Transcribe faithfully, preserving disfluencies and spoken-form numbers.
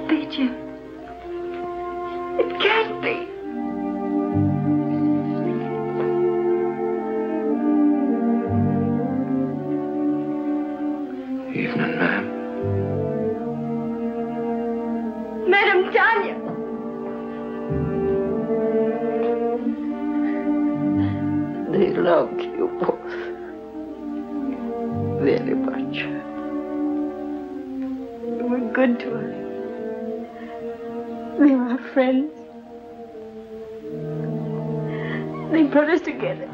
be, Jim. It can't be. Evening, ma'am. Madam Tanya. They loved you both very much. They were good to us. They were our friends. They brought us together.